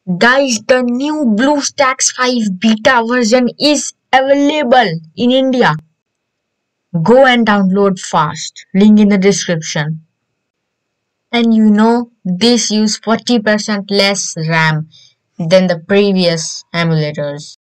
Guys, the new BlueStacks 5 beta version is available in India. Go and download fast. Link in the description. And this use 40% less RAM than the previous emulators.